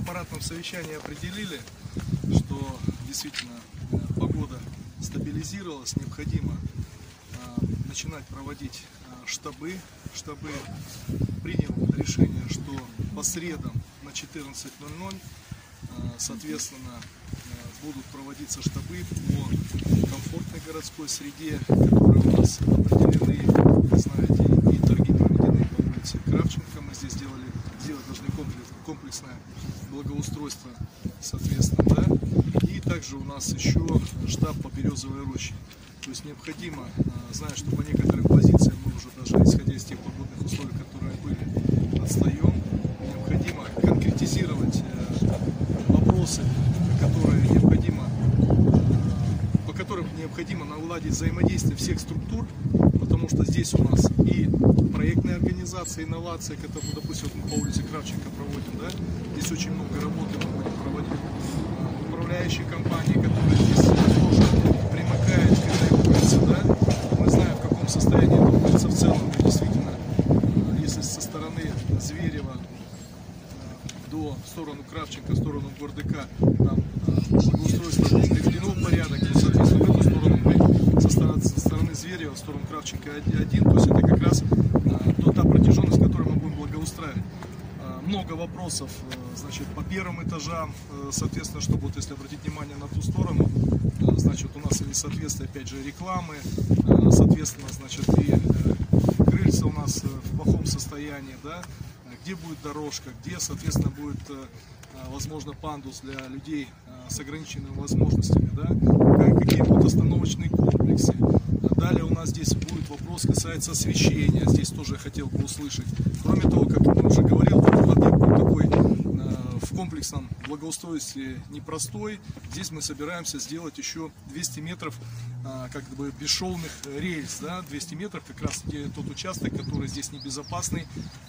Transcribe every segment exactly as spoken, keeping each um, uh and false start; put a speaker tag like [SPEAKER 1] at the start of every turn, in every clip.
[SPEAKER 1] аппаратном совещании определили, что действительно погода стабилизировалась, необходимо начинать проводить штабы. Штабы принял решение, что по средам на четырнадцать ноль ноль, соответственно, будут проводиться штабы по комфортной городской среде, которые у нас определены, знаете, и торги проведены по улице Кравченко. Мы здесь сделали, сделать должны комплекс, комплексное благоустройство, соответственно, да. И также у нас еще штаб по Березовой роще. То есть необходимо, зная, что по некоторым позициям мы уже даже исходя из тех погодных условий, которые были, отстаем, необходимо конкретизировать вопросы, которые необходимо, по которым необходимо наладить взаимодействие всех структур, потому что здесь у нас и проектная организация, инновация, которую, допустим, мы по улице Кравченко проводим, да, здесь очень много работы мы будем проводить. Управляющие компании, которые здесь тоже примыкают к этой улице, да, мы знаем, в каком состоянии эта улица в целом, и действительно, если со стороны Зверева до в сторону Кравченко, в сторону Гордыка, там благоустройство будет приведено в порядок, то, соответственно, в эту сторону мы со стороны, со стороны Зверева, в сторону Кравченко один, то есть это как раз то, та протяженность, которую мы будем благоустраивать. Много вопросов, значит, по первым этажам, соответственно, чтобы, вот, если обратить внимание на ту сторону, значит, у нас несоответствие, опять же, рекламы, соответственно, значит, и крыльца у нас в плохом состоянии, да, где будет дорожка, где, соответственно, будет, возможно, пандус для людей с ограниченными возможностями, да, какие будут остановочные комплексы. Далее у нас здесь будет вопрос, касается освещения, здесь тоже я хотел бы услышать. Кроме того, как я уже говорил, объект такой в комплексном благоустройстве непростой. Здесь мы собираемся сделать еще двести метров как бы бесшовных рельс, да, двести метров, как раз где тот участок, который здесь небезопасный.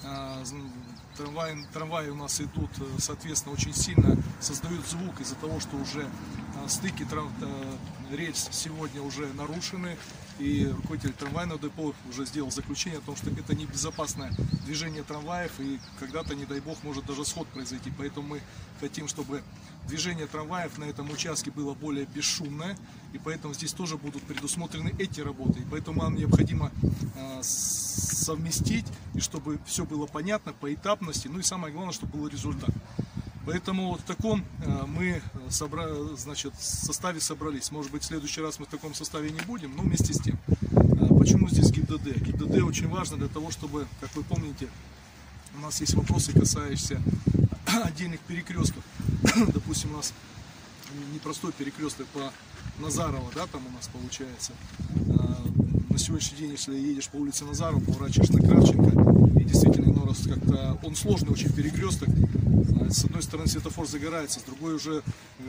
[SPEAKER 1] Трамваи, трамваи у нас идут, соответственно, очень сильно создают звук из-за того, что уже стыки трам, рельс сегодня уже нарушены, и руководитель трамвайного депо уже сделал заключение о том, что это небезопасное движение трамваев, и когда-то, не дай бог, может даже сход произойти. Поэтому мы хотим, чтобы движение трамваев на этом участке было более бесшумное, и поэтому здесь тоже будут предусмотрены эти работы. И поэтому нам необходимо э, совместить, и чтобы все было понятно по этапности, ну и самое главное, чтобы был результат. Поэтому вот в таком э, мы собра... значит, составе собрались. Может быть, в следующий раз мы в таком составе не будем, но вместе с тем. Э, почему здесь ГИБДД? ГИБДД очень важно для того, чтобы, как вы помните, у нас есть вопросы, касающиеся отдельных перекрестков. Допустим, у нас непростой перекресток по Назарова, да, там у нас получается. На сегодняшний день, если едешь по улице Назарова, поворачиваешь на Кравченко, и действительно иной раз как-то он сложный очень перекресток. С одной стороны светофор загорается, с другой уже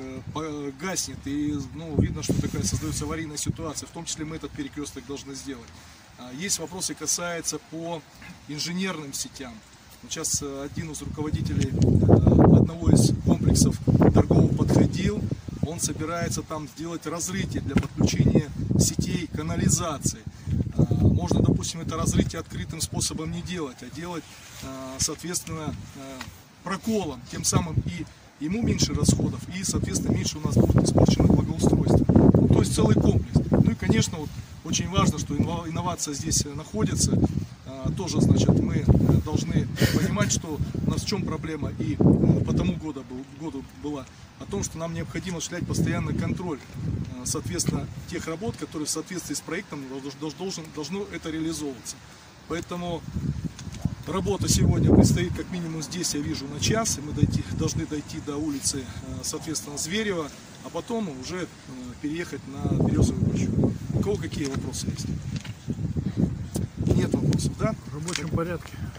[SPEAKER 1] э, гаснет, и ну, видно, что такая создается аварийная ситуация. В том числе мы этот перекресток должны сделать. Есть вопросы, касаются по инженерным сетям. Сейчас один из руководителей одного из комплексов торгового подходил, он собирается там сделать разрытие для подключения сетей канализации. Можно, допустим, это разрытие открытым способом не делать, а делать, соответственно, проколом, тем самым и ему меньше расходов, и, соответственно, меньше у нас будет испорчено благоустройство. Ну, то есть целый комплекс. Ну и, конечно, вот, очень важно, что инновация здесь находится. Тоже, значит, мы должны понимать, что у нас в чем проблема и по тому году, году была, о том, что нам необходимо осуществлять постоянный контроль, соответственно, тех работ, которые в соответствии с проектом должен, должно это реализовываться. Поэтому работа сегодня предстоит как минимум здесь, я вижу, на час, и мы дойти, должны дойти до улицы, соответственно, Зверева, а потом уже переехать на Березовую рощу. У кого какие вопросы есть? Нет вопросов, да?
[SPEAKER 2] В рабочем порядке.